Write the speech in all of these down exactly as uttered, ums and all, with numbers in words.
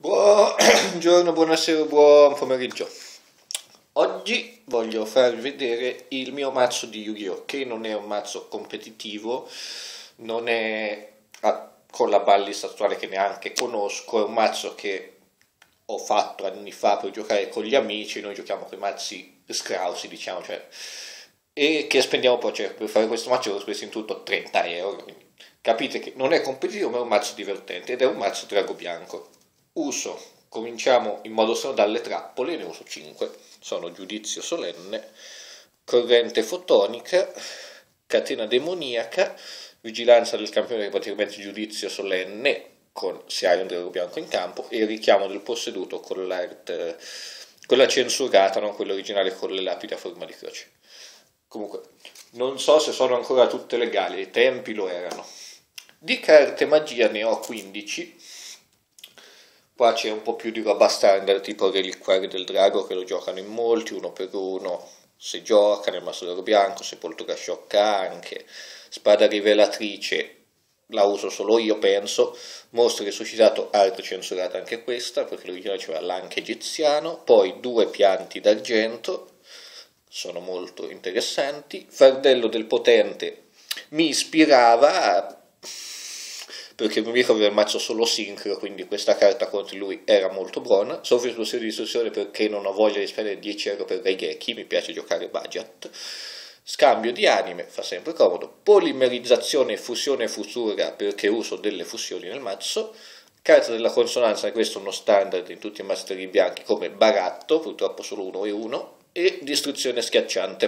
Buongiorno, buonasera, buon pomeriggio. Oggi voglio farvi vedere il mio mazzo di Yu-Gi-Oh! Che non è un mazzo competitivo, non è ah, con la ballista attuale che neanche conosco, è un mazzo che ho fatto anni fa per giocare con gli amici, noi giochiamo con i mazzi scrausi, diciamo, cioè, e che spendiamo poi, cioè, per fare questo mazzo ho speso in tutto trenta euro, quindi capite che non è competitivo ma è un mazzo divertente ed è un mazzo drago bianco. Uso, cominciamo in modo solo dalle trappole, ne uso cinque, sono giudizio solenne, corrente fotonica, catena demoniaca, vigilanza del campione che praticamente giudizio solenne con se hai un drago bianco in campo e richiamo del posseduto con l'art, quella censurata, non quella originale con le lapidi a forma di croce. Comunque, non so se sono ancora tutte legali, ai tempi lo erano. Di carte magia ne ho quindici. Qua c'è un po' più di roba standard, tipo Reliquari del Drago, che lo giocano in molti, uno per uno, se gioca nel mazzo drago bianco, Sepoltura sciocca anche, Spada rivelatrice, la uso solo io penso, Mostro resuscitato, arte censurata anche questa, perché l'originale c'era l'anche egiziano, poi due pianti d'argento, sono molto interessanti, Fardello del Potente mi ispirava perché mi ricordo aveva il mazzo solo sincro, quindi questa carta contro lui era molto buona. Soffio esplosione di distruzione perché non ho voglia di spendere dieci euro per Raigeki, mi piace giocare budget. Scambio di anime, fa sempre comodo. Polimerizzazione, fusione futura perché uso delle fusioni nel mazzo. Carta della consonanza, questo è uno standard in tutti i masteri bianchi come baratto, purtroppo solo uno e uno. E distruzione schiacciante.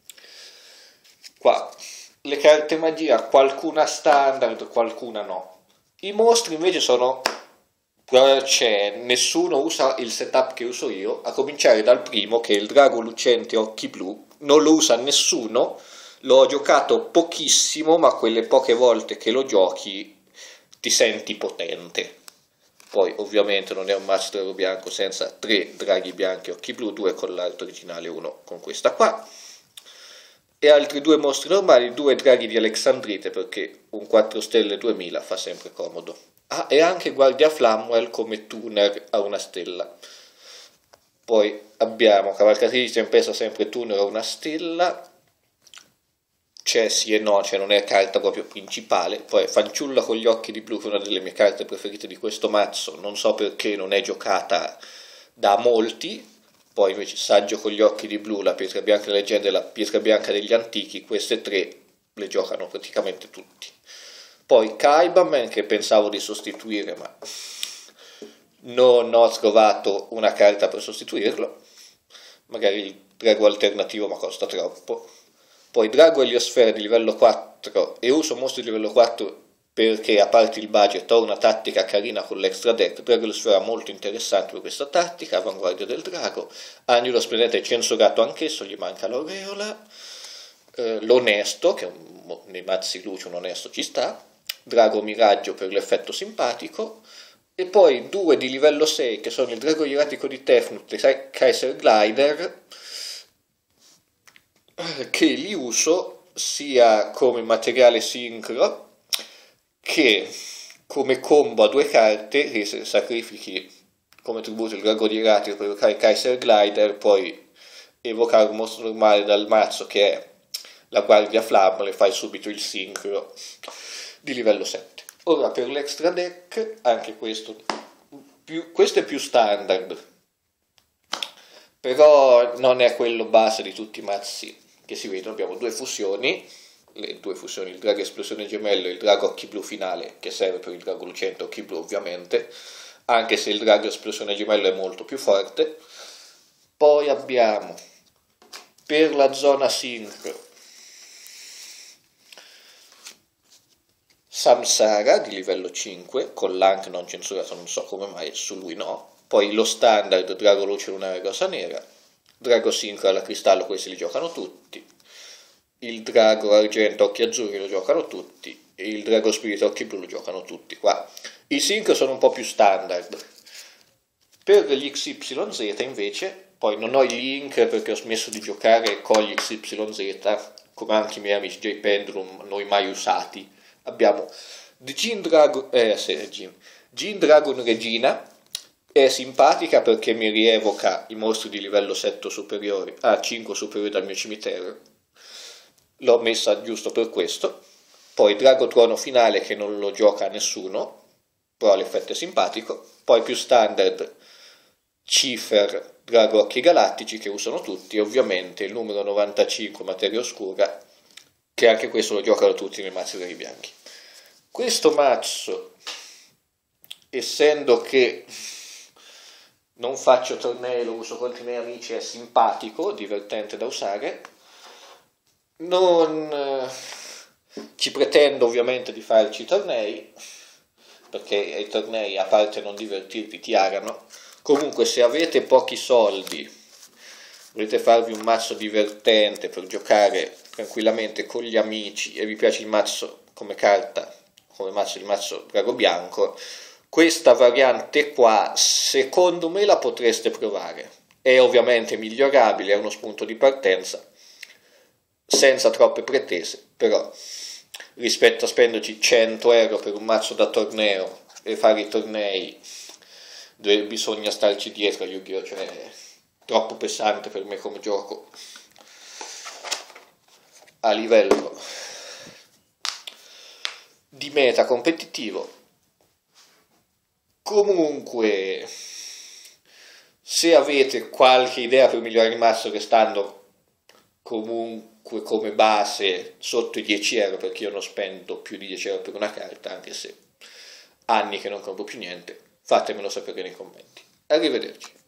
Qua le carte magia, qualcuna standard, qualcuna no. I mostri invece sono, c'è, nessuno usa il setup che uso io, a cominciare dal primo che è il drago lucente occhi blu, non lo usa nessuno, l'ho giocato pochissimo, ma quelle poche volte che lo giochi ti senti potente. Poi ovviamente non è un mazzo drago bianco senza tre draghi bianchi occhi blu, due con l'arte originale, uno con questa qua. E altri due mostri normali, due draghi di Alexandrite perché un quattro stelle duemila fa sempre comodo. Ah, e anche Guardia Flamwell come tuner a una stella. Poi abbiamo Cavalcatrice di Tempesta sempre tuner a una stella. C'è sì e no, cioè non è carta proprio principale. Poi Fanciulla con gli occhi di blu, che è una delle mie carte preferite di questo mazzo, non so perché non è giocata da molti. Poi invece Saggio con gli occhi di blu, la pietra bianca delle leggende e la pietra bianca degli antichi, queste tre le giocano praticamente tutti. Poi Kaibaman, che pensavo di sostituire ma non ho trovato una carta per sostituirlo, magari il drago alternativo ma costa troppo. Poi Drago Eliosfera di livello quattro e uso mostri di livello quattro perché a parte il budget ho una tattica carina con l'extra deck. Drago Eliosfera molto interessante per questa tattica, avanguardia del drago. Agnolo Splendente censurato anch'esso, gli manca l'aureola. Eh, l'onesto, che un, nei mazzi luce un onesto ci sta. Drago Miraggio per l'effetto simpatico. E poi due di livello sei che sono il Drago Ieratico di Tefnut e Kaiser Glider, che li uso sia come materiale sincro che come combo a due carte che sacrifichi come tributo il drago di Ieratico per evocare Kaiser Glider, poi evocare un mostro normale dal mazzo che è la Guardia Flamma, le fai subito il sincro di livello sette. Ora per l'extra deck, anche questo, più, questo è più standard, però non è quello base di tutti i mazzi che si vedono. Abbiamo due fusioni, le due fusioni, il drago esplosione gemello e il drago occhi blu finale, che serve per il drago lucente occhi blu ovviamente, anche se il drago esplosione gemello è molto più forte. Poi abbiamo per la zona sincro Samsara di livello cinque con l'anche non censurato, non so come mai su lui no. Poi lo standard drago luce lunare rosa nera, drago sincro alla cristallo, questi li giocano tutti, il drago argento occhi azzurri lo giocano tutti e il drago spirito occhi blu lo giocano tutti. Qua i sincro sono un po' più standard. Per gli X Y Z invece, poi non ho i link perché ho smesso di giocare con gli X Y Z, come anche i miei amici J Pendulum, noi mai usati. Abbiamo Gin Dragon, eh, sì, Gin, Gin Dragon Regina, È simpatica perché mi rievoca i mostri di livello sette superiori, a cinque superiori dal mio cimitero. L'ho messa giusto per questo. Poi Drago Trono finale che non lo gioca a nessuno, però l'effetto è simpatico. Poi più standard Cipher, Drago Occhi Galattici che usano tutti, e ovviamente il numero novantacinque Materia Oscura, che anche questo lo giocano tutti nei mazzi dei bianchi. Questo mazzo, essendo che non faccio tornei, lo uso contro i miei amici, è simpatico, divertente da usare. Non eh, ci pretendo ovviamente di farci tornei, perché i tornei, a parte non divertirti, ti arano. Comunque, se avete pochi soldi, volete farvi un mazzo divertente per giocare tranquillamente con gli amici e vi piace il mazzo come carta, come mazzo il mazzo Drago Bianco, questa variante qua secondo me la potreste provare. È ovviamente migliorabile, è uno spunto di partenza, senza troppe pretese, però rispetto a spenderci cento euro per un mazzo da torneo e fare i tornei dove bisogna starci dietro a Yu-Gi-Oh! Cioè è troppo pesante per me come gioco a livello di meta competitivo. Comunque, se avete qualche idea per migliorare il mazzo restando comunque come base sotto i dieci euro, perché io non spendo più di dieci euro per una carta, anche se anni che non compro più niente, fatemelo sapere nei commenti. Arrivederci.